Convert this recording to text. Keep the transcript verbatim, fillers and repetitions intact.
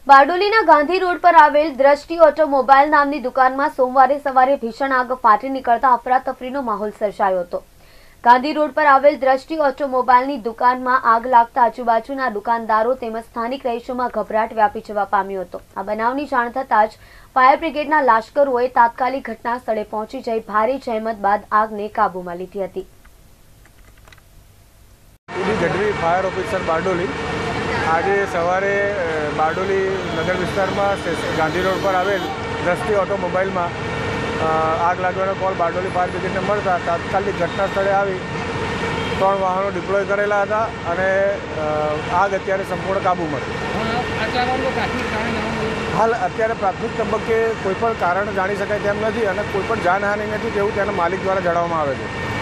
બારડોલીના Gandhi road પર આવેલ દ્રષ્ટિ ઓટોમોબાઈલ નામની દુકાનમાં સોમવારે સવારે ભીષણ આગ ફાટી નીકળતા અફરાતફરીનો માહોલ સર્જાયો હતો। ગાંધી રોડ પર આવેલ દ્રષ્ટિ ઓટોમોબાઈલની દુકાનમાં આગ લાગતા આજુબાજુના દુકાનદારો તેમજ સ્થાનિક રહીશોમાં ગભરાટ વ્યાપી જવા પામ્યો હતો। આ બનાવની જાણ થતાં જ ફાયર બ્રિગેડના લાશ્કરોએ તાત્કાલિક ઘટના સ્થળે પહોંચી જઈ ભારે જહેમત બાદ આગને કાબૂમાં લીધી હતી। फायर ऑफिसर बारडोली आज सवारे बारडोली नगर विस्तार में गांधी रोड पर आवेल दृष्टि ऑटोमोबाइल में आग लगवानो कॉल बारडोली फायर ब्रिगेड ने मळता तात्कालिक घटना स्थले आवी त्रण वाहनों डिप्लॉय करेला हता अने आग अत्यारे संपूर्ण काबू में। हाल अत्यारे प्राथमिक तबक्के कोईपण कारण जाणी शकाय तेम नथी अने कोईपण जानहानि नथी तेवुं तेना मालिक द्वारा जणाववामां आवे छे।